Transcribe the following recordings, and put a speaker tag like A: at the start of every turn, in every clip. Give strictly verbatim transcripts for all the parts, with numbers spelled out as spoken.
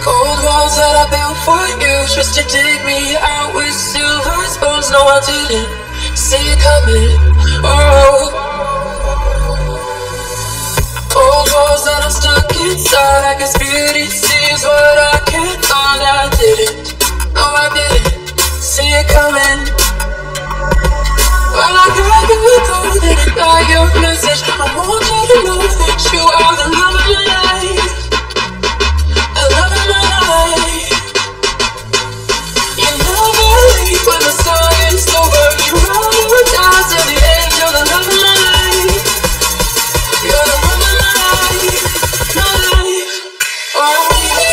A: Cold walls that I built for you, just to dig me out with silver spoons. No, I didn't see it coming. Oh, old walls that I'm stuck inside. I guess beauty sees what I can't find. I didn't, no, I didn't see it coming. Well, I got you golden by your message. I want you to know that you are the love of my life. The love of my life. You never leave when the song is over. You roll your dice till the end. You're the love of my life. You're the love of my life. My life. Oh.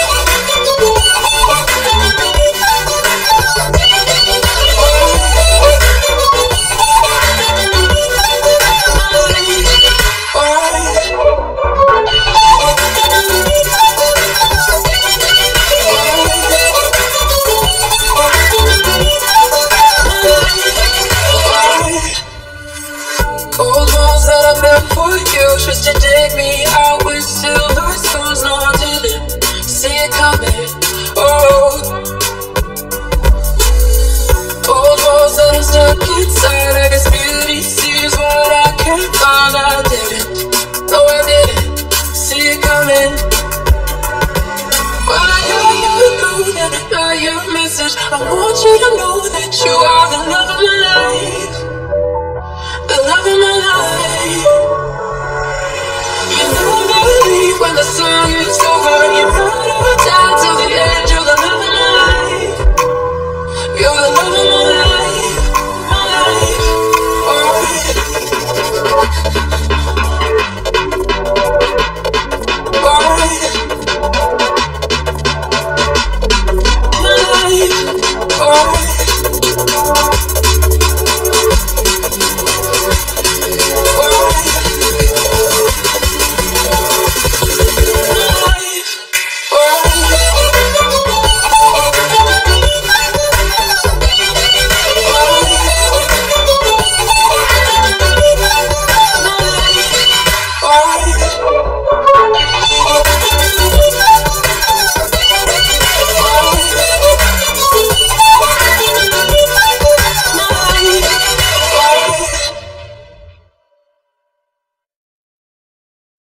A: For you, just to dig me out with silver spoons. No, I didn't see it coming. Oh, old walls that I'm stuck inside. I guess beauty sees what I can't find. I didn't, no, I didn't see it coming. Well, I got you golden by your message. I want you to know that you are the love of my life. The love of my life. You never leave when the song